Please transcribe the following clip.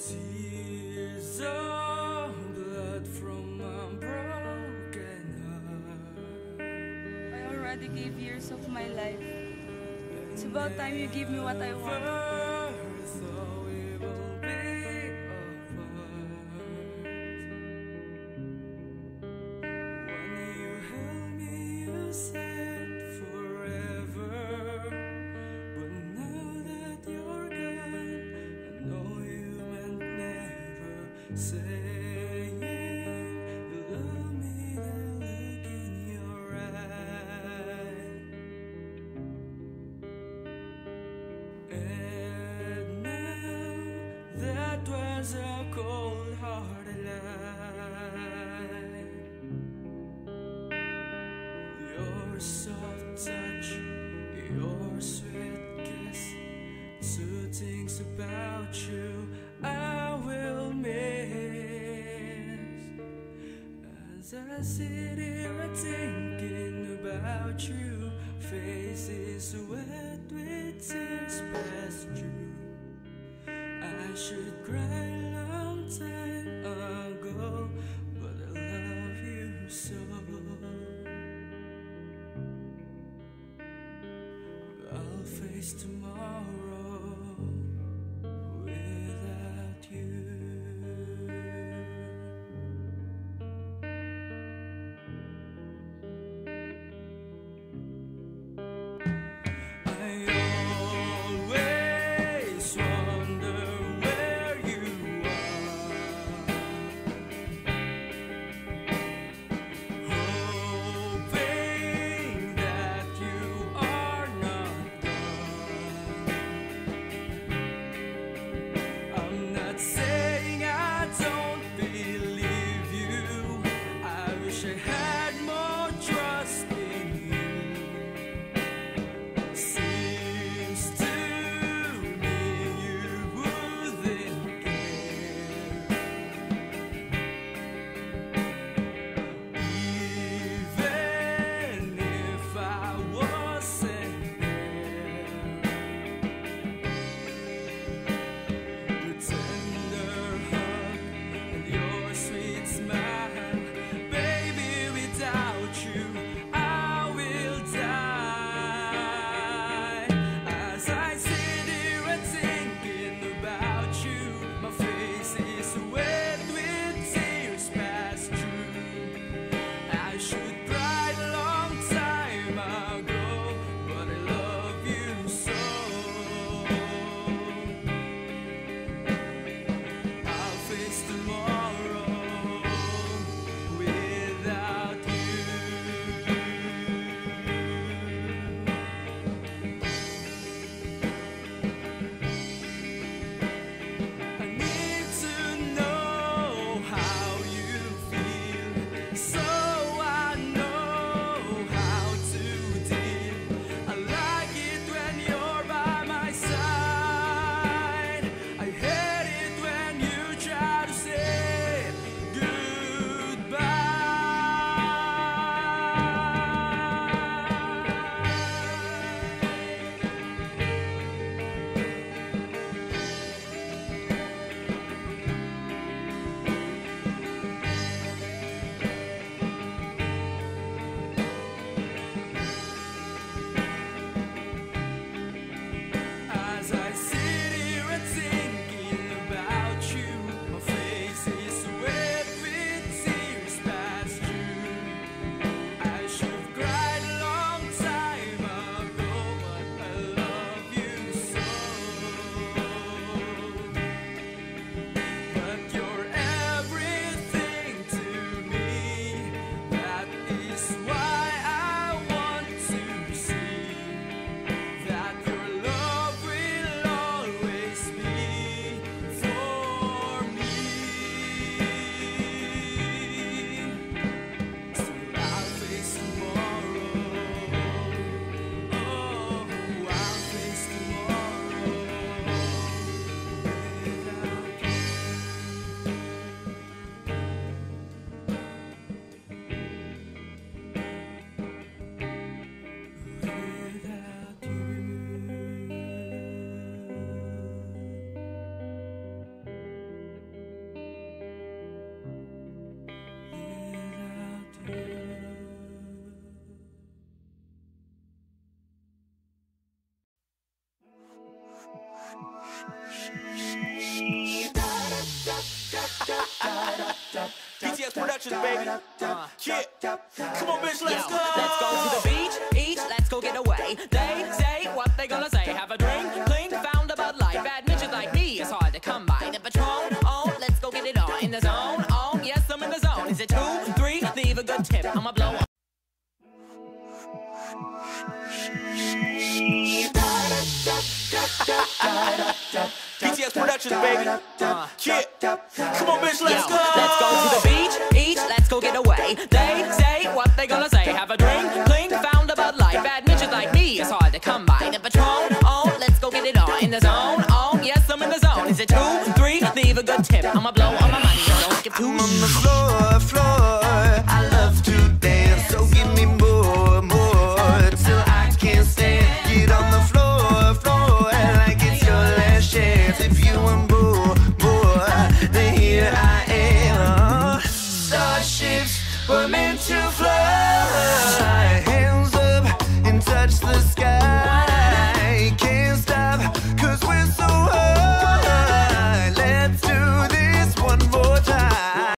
Tears of blood from a broken heart. I already gave years of my life. It's about time you give me what I want. Never thought we will be apart. When you held me, you said forever. But now that you're gone, I know you meant never. Saying you love me, the look in your eye. And now that was a cold-hearted lie. Your soft touch, your sweet kiss, two things about you I will miss. As I sit here thinking about you, faces wet with tears past you. I should cry long time ago, but I love you so. I'll face tomorrow without you. I always wonder where you are, hoping that you are not gone. I'm not saying I don't believe you. I wish I had more trust in you. Seems to me you wouldn't care, even if I wasn't there. Your tender hug and your sweet smile, baby, without you I will die. As I sit here and thinking about you, my face is wet with tears past you. I should cry a long time ago, but I love you so. I'll face tomorrow without you. Productions, baby. Yeah. Come on, bitch, let's go. Let's go to the beach, let's go get away. They say what they gonna say. Have a drink, clink, found a Bud Light. Bad bitches like me, it's hard to come by. The Patron, oh, let's go get it on. In the zone, oh, yes, I'm in the zone. Is it 2, 3? Leave a good tip, I'ma blow up. BTS Productions, baby. Yeah. Come on, bitch, let's go. Let's go to the beach, let's go get away. They say what they gonna say. Have a drink, clink, found a Bud Light. Bad bitches like me, it's hard to come by. The Patron, oh, let's go get it on. In the zone, oh, yes, I'm in the zone. Is it 2, 3? Leave a good tip, I'ma blow all my money. Don't give 2 I'm on the floor. I love to dance, so give me more, till I can't stand. Get on the floor, like it's your last chance. If you want more, then here I am. Starships were meant to fly.